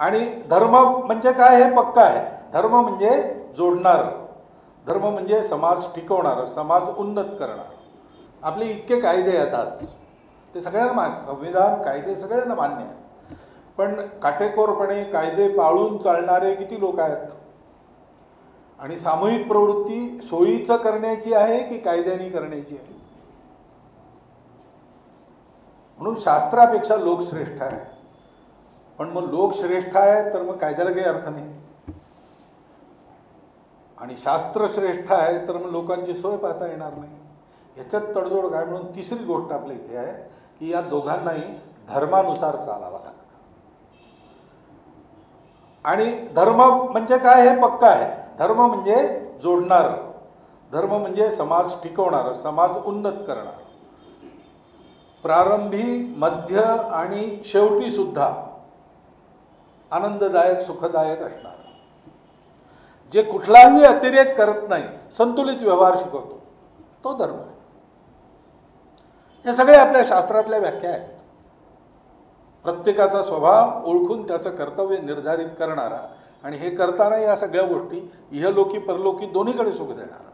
आणि धर्म म्हणजे काय हे पक्का आहे. धर्म म्हणजे जोडणारं, धर्म म्हणजे समाज टिकवणारं, समाज उन्नत करणारं. आपले इतके कायदे आहेत आज, ते सगळ्यांना मान्य, संविधान कायदे सगळ्यांना मान्य आहेत. पण काटेकोरपणे कायदे पाळून चालणारे किती लोक आहेत? आणि सामूहिक प्रवृत्ती सोयीचं करण्याची आहे की कायद्याने करण्याची आहे? म्हणून शास्त्रापेक्षा लोक श्रेष्ठ आहे. पण मग लोक श्रेष्ठ आहे तर मग कायद्याला काही अर्थ नाही. आणि शास्त्र श्रेष्ठ आहे तर मग लोकांची सोय पाहता येणार नाही. याच्यात तडजोड काय? म्हणून तिसरी गोष्ट आपल्या इथे आहे की या दोघांनाही धर्मानुसार चालावं लागतं. आणि धर्म म्हणजे काय हे पक्का आहे. धर्म म्हणजे जोडणारं, धर्म म्हणजे समाज टिकवणारं, समाज उन्नत करणारं. प्रारंभी, मध्य आणि शेवटी सुद्धा आनंददायक सुखदायक असणार, जे कुठलाही अतिरेक करत नाही, संतुलित व्यवहार शिकवतो, तो धर्म आहे. हे सगळे आपल्या शास्त्रातल्या व्याख्या आहेत. प्रत्येकाचा स्वभाव ओळखून त्याचं कर्तव्य निर्धारित करणारा आणि हे करताना या सगळ्या गोष्टी इहलोकी परलोकी दोन्हीकडे सुख देणारा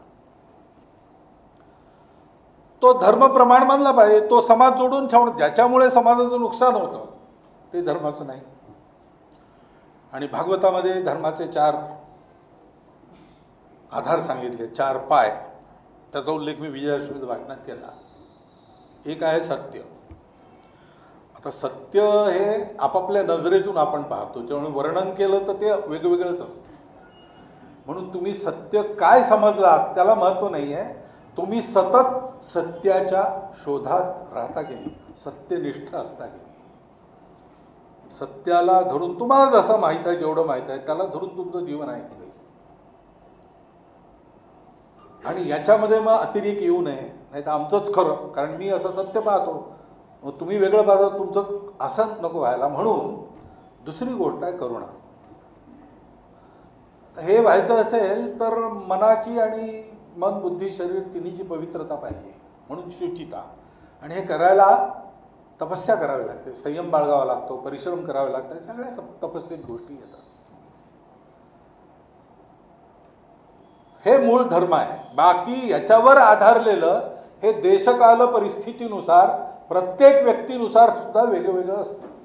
तो धर्म प्रमाण मानला पाहिजे. तो समाज जोडून ठेवणं, ज्याच्यामुळे समाजाचं नुकसान होतं ते धर्माचं नाही. आणि भागवतामध्ये धर्माचे 4 आधार सांगितले, 4 पाय. त्याचा उल्लेख मी विजयादशमीच्या भाषणात केला. एक आहे सत्य. आता सत्य हे आपापल्या नजरेतून आपण पाहतो, त्यामुळे वर्णन केलं तर ते वेगवेगळंच असतं. म्हणून तुम्ही सत्य काय समजलात त्याला महत्त्व नाही आहे. तुम्ही सतत सत्याच्या शोधात राहता की नाही, सत्यनिष्ठ असता की नाही, सत्याला धरून तुम्हाला जसं माहीत आहे, जेवढं माहीत आहे त्याला धरून तुमचं जीवन आहे की नाही. आणि याच्यामध्ये मग अतिरेक येऊ नये, नाही तर आमचंच खरं, कारण मी असं सत्य पाहतो, मग तुम्ही वेगळं पाहता, तुमचं असं नको व्हायला. म्हणून दुसरी गोष्ट आहे करुणा. हे व्हायचं असेल तर मनाची आणि मन बुद्धी शरीर तिन्हीची पवित्रता पाहिजे. म्हणून शुचिता. आणि हे करायला तपस्या करावी लागते, संयम बाळगावा लागतो, परिश्रम करावे लागतात, सगळ्या तपस्येत गोष्टी येतात. हे मूळ धर्म आहे. बाकी याच्यावर आधारलेलं हे देशकाल परिस्थितीनुसार प्रत्येक व्यक्तीनुसार सुद्धा वेगवेगळं असतं.